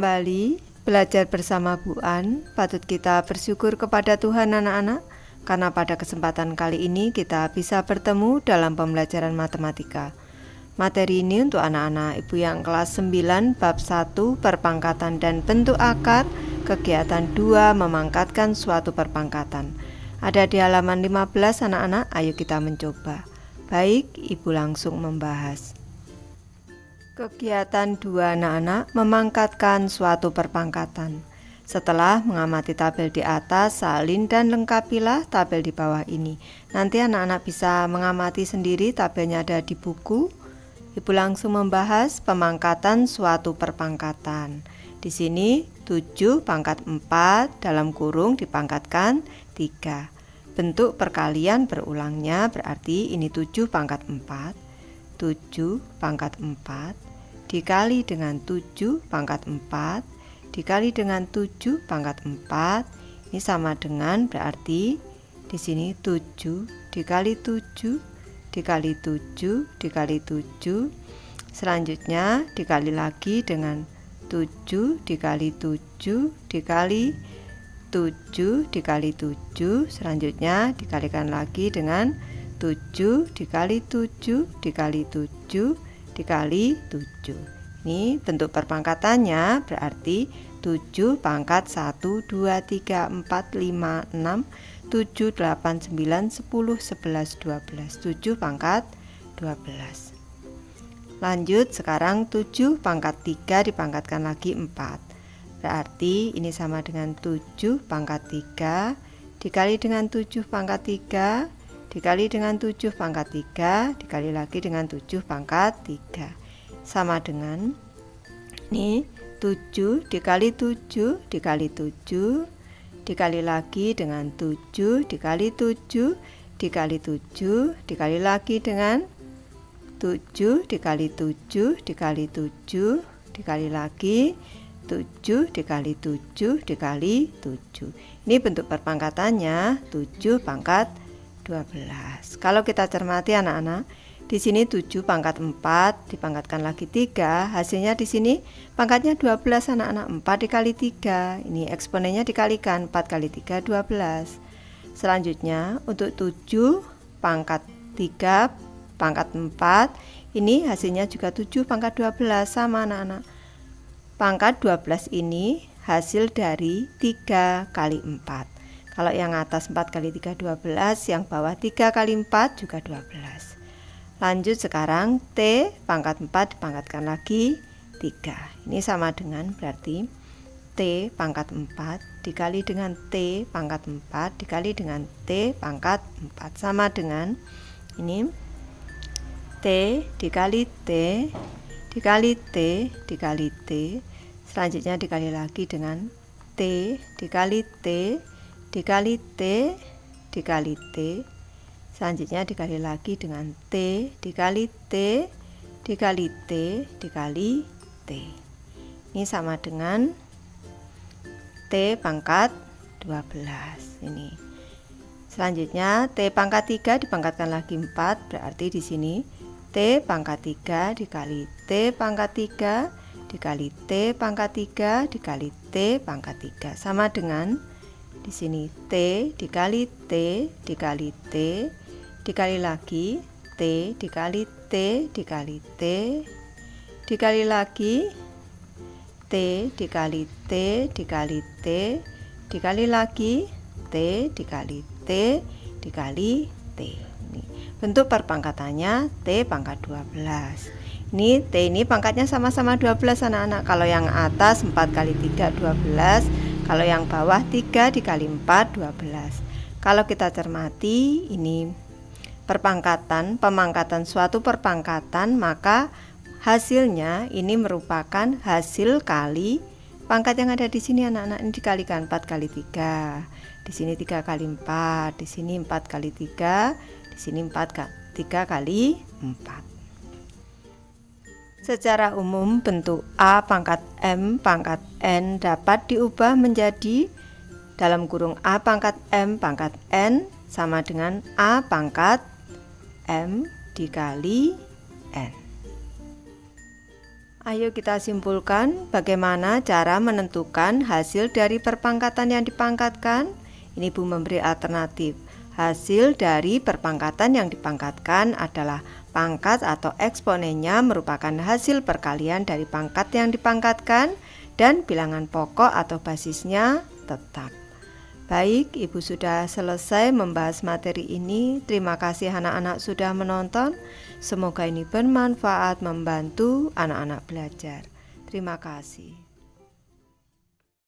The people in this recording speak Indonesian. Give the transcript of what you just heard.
kembali belajar bersama Bu An. Patut kita bersyukur kepada Tuhan anak-anak, karena pada kesempatan kali ini kita bisa bertemu dalam pembelajaran matematika. Materi ini untuk anak-anak Ibu yang kelas 9 bab 1 perpangkatan dan bentuk akar, kegiatan 2 memangkatkan suatu perpangkatan. Ada di halaman 15 anak-anak, ayo kita mencoba. Baik, Ibu langsung membahas. Kegiatan 2 anak-anak memangkatkan suatu perpangkatan. Setelah mengamati tabel di atas, salin dan lengkapilah tabel di bawah ini. Nanti anak-anak bisa mengamati sendiri, tabelnya ada di buku. Ibu langsung membahas pemangkatan suatu perpangkatan. Di sini 7 pangkat 4 dalam kurung dipangkatkan 3. Bentuk perkalian berulangnya berarti ini 7 pangkat 4. 7 pangkat 4 dikali dengan 7 pangkat 4 dikali dengan 7 pangkat 4 ini sama dengan berarti di sini 7 dikali 7 dikali 7 dikali 7, selanjutnya dikali lagi dengan 7 dikali 7 dikali 7 dikali 7, selanjutnya dikalikan lagi dengan 7 dikali 7 dikali 7 dikali 7. Ini bentuk perpangkatannya berarti 7 pangkat 1, 2, 3, 4, 5, 6, 7, 8, 9, 10, 11, 12. 7 pangkat 12. Lanjut sekarang 7 pangkat 3 dipangkatkan lagi 4. Berarti ini sama dengan 7 pangkat 3 dikali dengan 7 pangkat 3 dikali dengan 7 pangkat 3 dikali lagi dengan 7 pangkat 3 sama dengan ini 7 dikali 7 dikali 7 dikali lagi dengan 7 dikali 7 dikali 7 dikali lagi dengan 7 dikali 7 dikali 7 dikali lagi 7 dikali 7 dikali 7. Ini bentuk perpangkatannya 7 pangkat 12. Kalau kita cermati anak-anak, di sini 7 pangkat 4 dipangkatkan lagi 3, hasilnya di sini pangkatnya 12 anak-anak. 4 dikali 3, ini eksponennya dikalikan 4 kali 3 12. Selanjutnya untuk 7 pangkat 3 pangkat 4, ini hasilnya juga 7 pangkat 12 sama anak-anak. Pangkat 12 ini hasil dari 3 kali 4. Kalau yang atas 4 kali 3 12, yang bawah 3 kali 4 juga 12. Lanjut sekarang T pangkat 4 dipangkatkan lagi 3. Ini sama dengan berarti T pangkat 4 dikali dengan T pangkat 4 dikali dengan T pangkat 4 sama dengan ini T dikali T dikali T dikali T, selanjutnya dikali lagi dengan T dikali T dikali T dikali T, selanjutnya dikali lagi dengan T dikali T dikali T dikali T. Ini sama dengan T pangkat 12 ini. Selanjutnya T pangkat 3 dipangkatkan lagi 4, berarti di sini T pangkat 3 dikali T pangkat 3 dikali T pangkat 3 dikali T pangkat 3 sama dengan di sini T dikali T dikali T dikali lagi T dikali T dikali T dikali lagi T dikali T dikali T dikali lagi T dikali T dikali T. Ini bentuk perpangkatannya T pangkat 12. Ini T ini pangkatnya sama-sama 12 anak-anak. Kalau yang atas 4 kali 3 12, kalau yang bawah 3 dikali 4 12. Kalau kita cermati ini pemangkatan suatu perpangkatan, maka hasilnya ini merupakan hasil kali pangkat yang ada di sini anak-anak. Ini dikalikan 4 kali 3. Di sini 3 kali 4, di sini 4 kali 3, di sini 3 kali 4. Secara umum bentuk A pangkat M pangkat N dapat diubah menjadi dalam kurung A pangkat M pangkat N sama dengan A pangkat M dikali N. Ayo kita simpulkan bagaimana cara menentukan hasil dari perpangkatan yang dipangkatkan. Ini Ibu memberi alternatif. Hasil dari perpangkatan yang dipangkatkan adalah pangkat atau eksponennya merupakan hasil perkalian dari pangkat yang dipangkatkan dan bilangan pokok atau basisnya tetap. Baik, Ibu sudah selesai membahas materi ini. Terima kasih anak-anak sudah menonton. Semoga ini bermanfaat membantu anak-anak belajar. Terima kasih.